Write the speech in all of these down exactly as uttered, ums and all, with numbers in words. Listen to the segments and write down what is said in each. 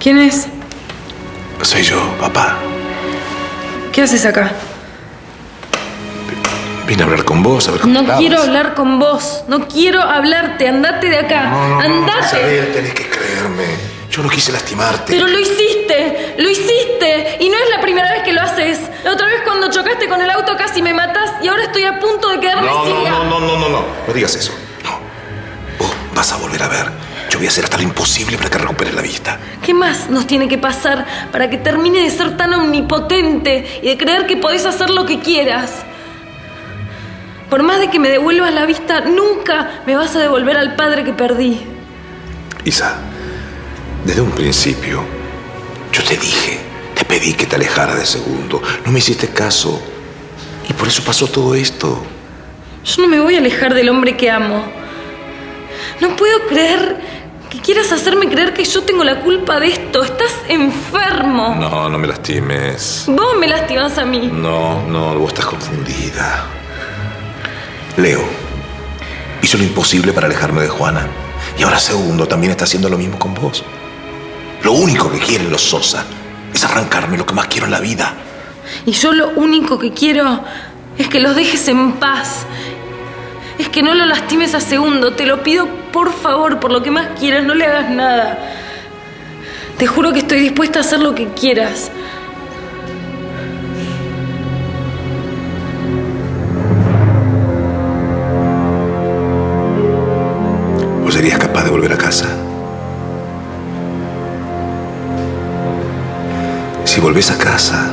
¿Quién es? Soy yo, papá. ¿Qué haces acá? Vine a hablar con vos, a ver cómo No estabas. quiero hablar con vos. No quiero hablarte. Andate de acá. No, no, no, Andate. no, Isabel, tenés que creerme. Yo no quise lastimarte. Pero lo hiciste. Lo hiciste. Y no es la primera vez que lo haces. La otra vez cuando chocaste con el auto casi me matás y ahora estoy a punto de quedarme No, ciega. no, no, no, no, no. No digas eso. No. Vos vas a volver a ver. Yo voy a hacer hasta lo imposible para que recuperes la vista. ¿Qué más nos tiene que pasar para que termine de ser tan omnipotente y de creer que podés hacer lo que quieras? Por más de que me devuelvas la vista, nunca me vas a devolver al padre que perdí. Isa, desde un principio, yo te dije, te pedí que te alejaras de Segundo. No me hiciste caso. Y por eso pasó todo esto. Yo no me voy a alejar del hombre que amo. No puedo creer que quieras hacerme creer que yo tengo la culpa de esto. Estás enfermo. No, no me lastimes. Vos me lastimás a mí. No, no, vos estás confundida. Leo hizo lo imposible para alejarme de Juana. Y ahora Segundo también está haciendo lo mismo con vos. Lo único que quieren los Sosa es arrancarme lo que más quiero en la vida. Y yo lo único que quiero es que los dejes en paz. Es que no lo lastimes a Segundo. Te lo pido por favor, por lo que más quieras, no le hagas nada. Te juro que estoy dispuesta a hacer lo que quieras. ¿Vos serías capaz de volver a casa? Si volvés a casa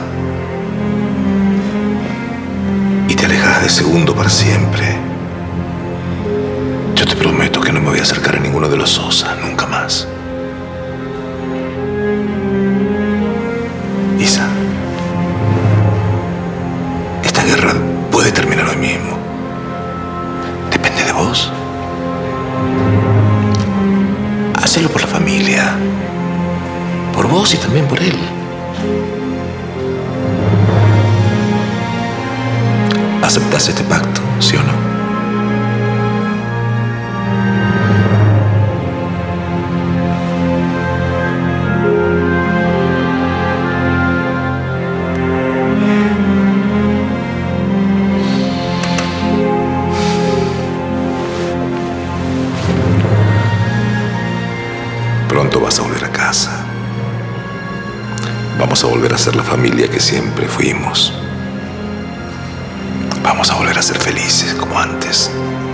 y te alejas de Segundo para siempre, yo te prometo que no me voy a acercar a ninguno de los Sosa, nunca más. Isa, esta guerra puede terminar hoy mismo. Depende de vos. Hacelo por la familia, por vos y también por él. ¿Aceptás este pacto, sí o no? Pronto vas a volver a casa. Vamos a volver a ser la familia que siempre fuimos. Vamos a volver a ser felices como antes.